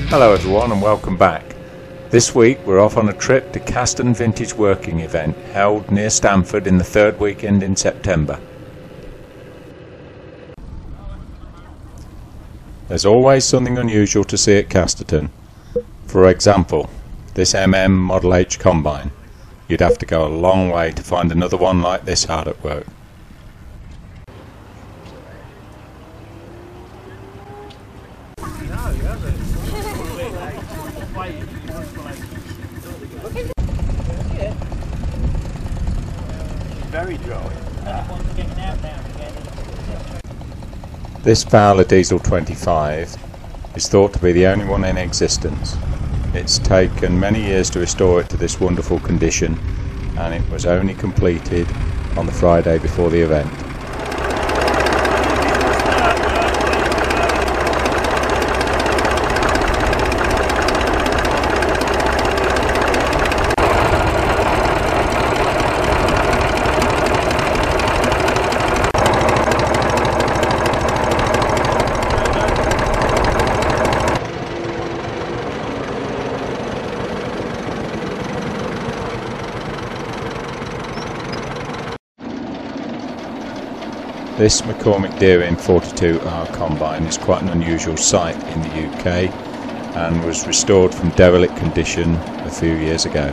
Hello everyone and welcome back. This week we're off on a trip to Casterton Vintage Working Event held near Stamford in the third weekend in September. There's always something unusual to see at Casterton. For example, this Model H combine. You'd have to go a long way to find another one like this hard at work. Very dry. This Fowler Diesel 25 is thought to be the only one in existence. It's taken many years to restore it to this wonderful condition, and it was only completed on the Friday before the event. This McCormick Deering 42R combine is quite an unusual sight in the UK and was restored from derelict condition a few years ago.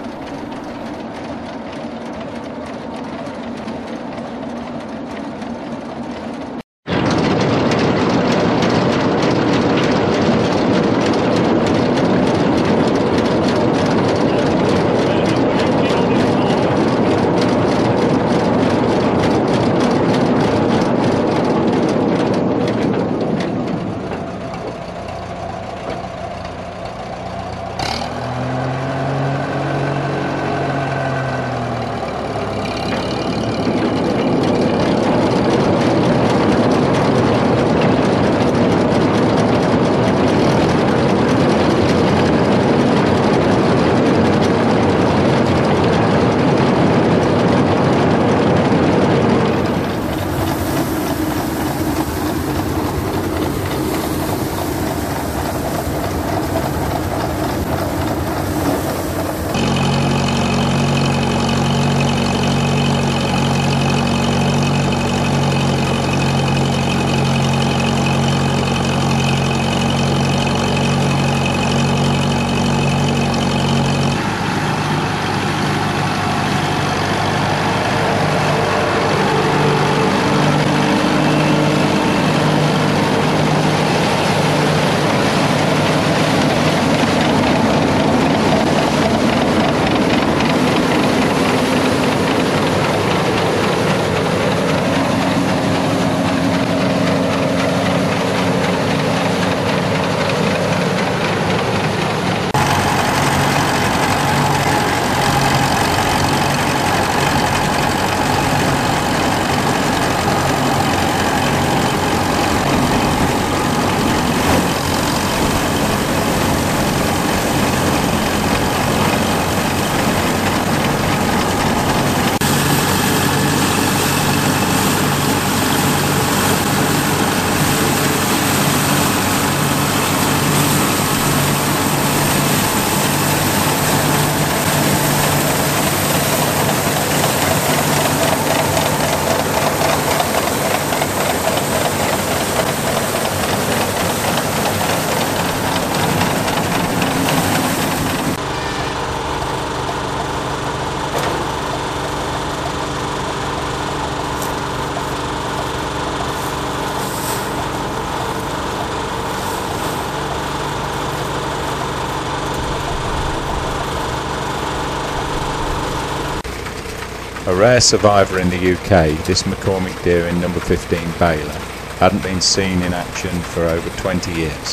A rare survivor in the UK, this McCormick Deering No. 15 baler hadn't been seen in action for over 20 years.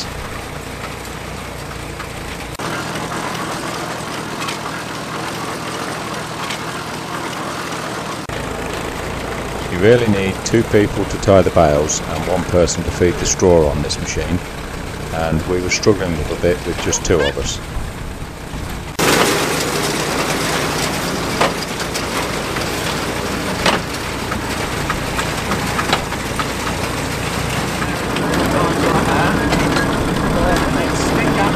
You really need two people to tie the bales and one person to feed the straw on this machine, and we were struggling a little bit with just two of us. Stick up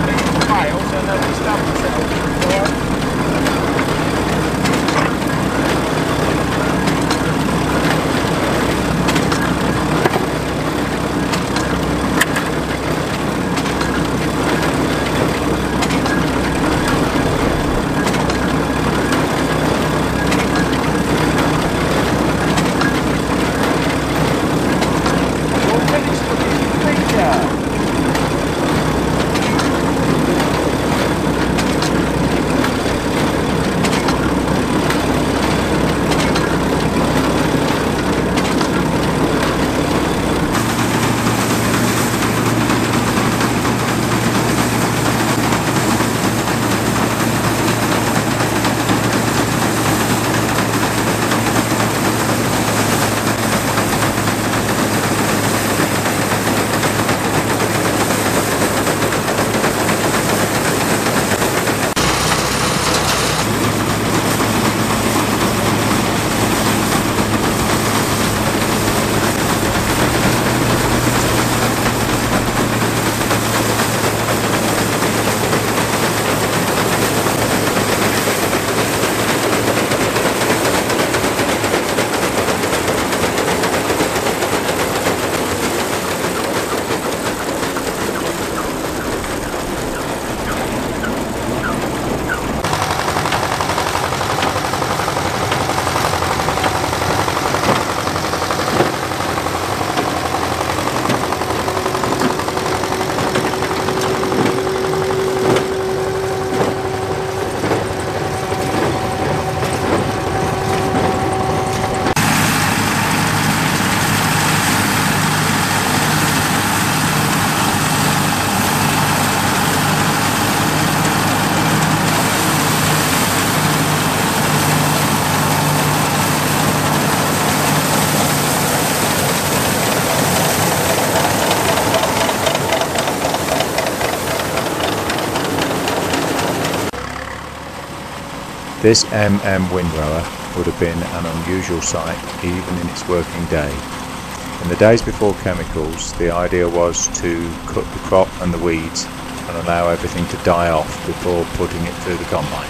This windrower would have been an unusual sight even in its working day. In the days before chemicals, the idea was to cut the crop and the weeds and allow everything to die off before putting it through the combine.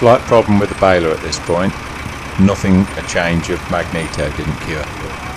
slight problem with the baler at this point. Nothing a change of magneto didn't cure.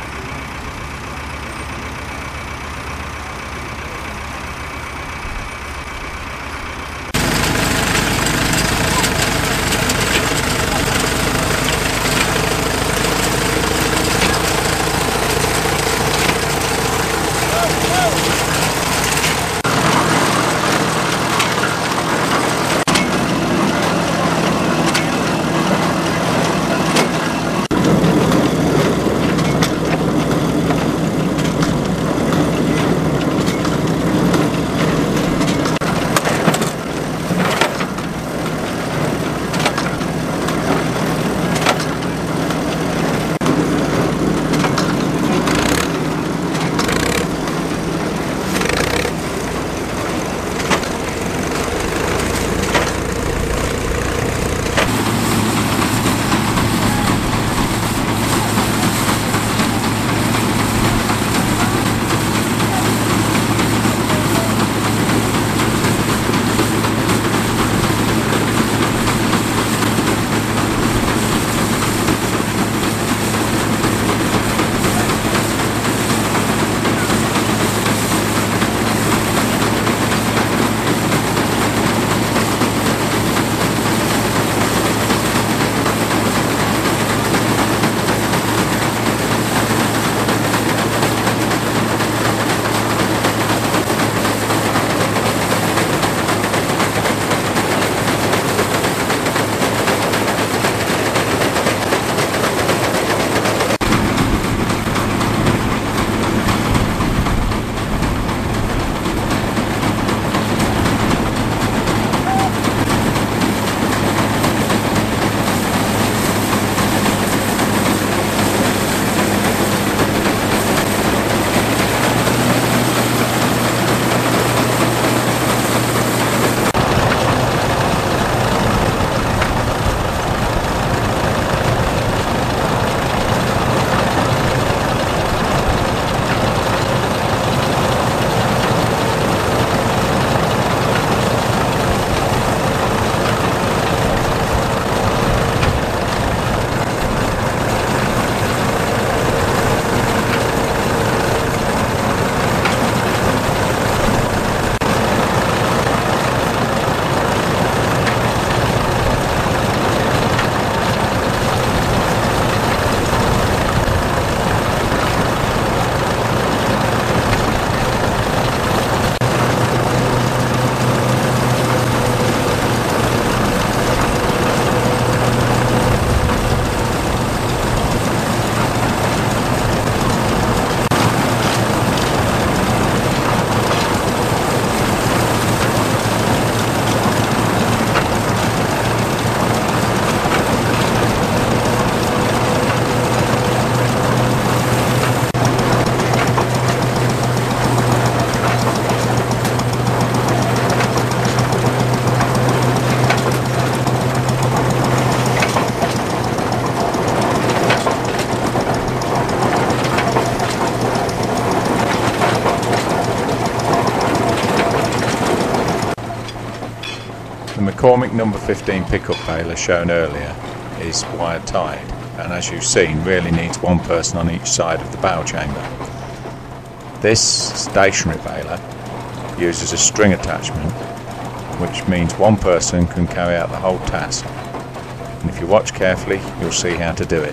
The McCormick number 15 pickup baler shown earlier is wire tied, and as you've seen really needs one person on each side of the bow chamber. This stationary baler uses a string attachment, which means one person can carry out the whole task, and if you watch carefully you'll see how to do it.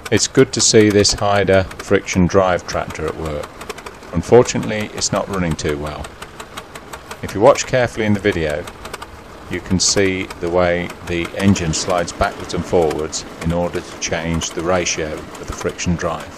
It's good to see this Hyder friction drive tractor at work. Unfortunately, it's not running too well. If you watch carefully in the video, you can see the way the engine slides backwards and forwards in order to change the ratio of the friction drive.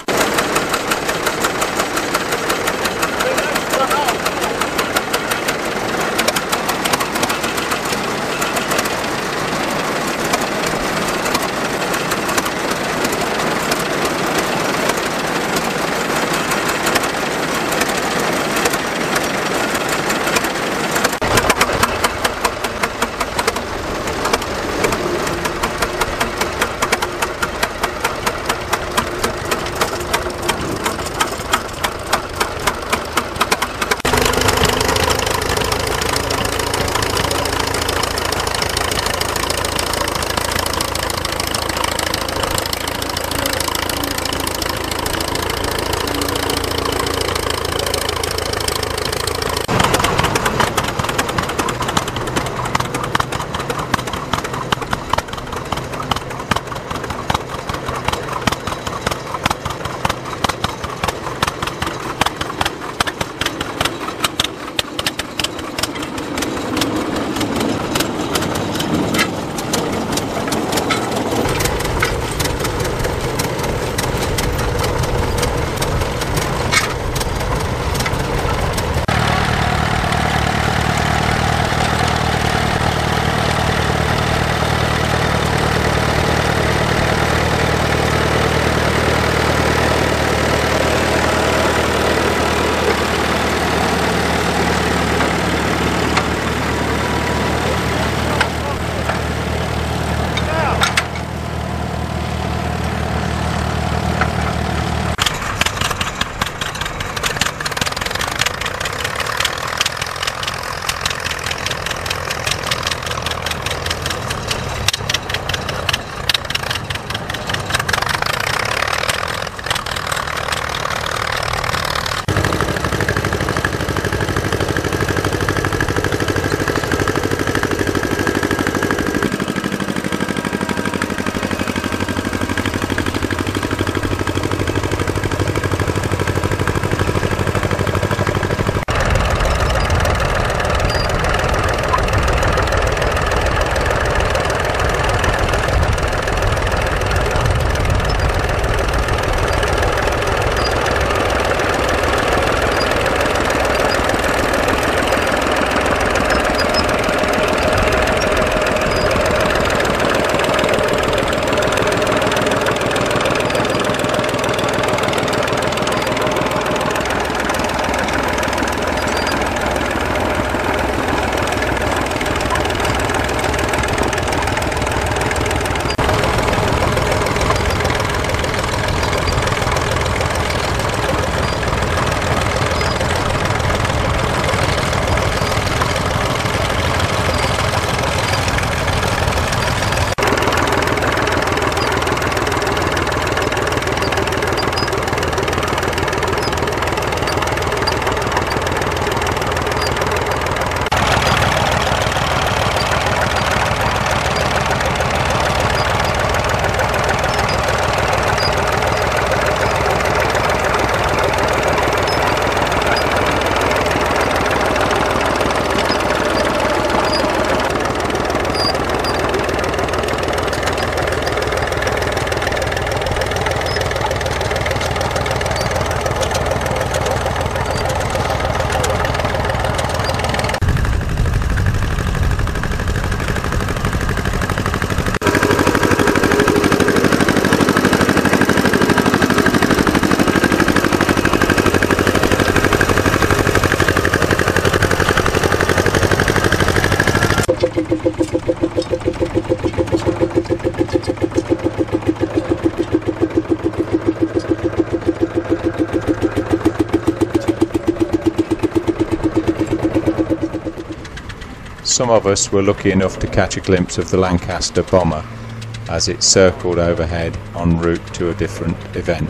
Some of us were lucky enough to catch a glimpse of the Lancaster bomber as it circled overhead en route to a different event.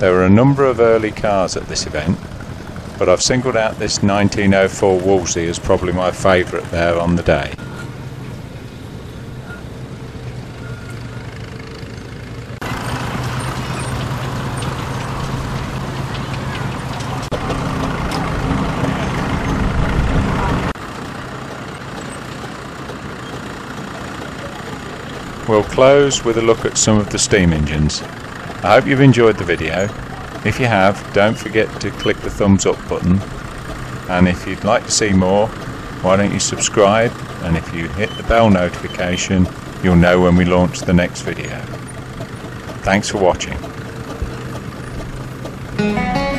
There were a number of early cars at this event, but I've singled out this 1904 Wolseley as probably my favourite there on the day. We'll close with a look at some of the steam engines. I hope you've enjoyed the video. If you have, don't forget to click the thumbs up button, and if you'd like to see more, why don't you subscribe, and if you hit the bell notification, you'll know when we launch the next video. Thanks for watching.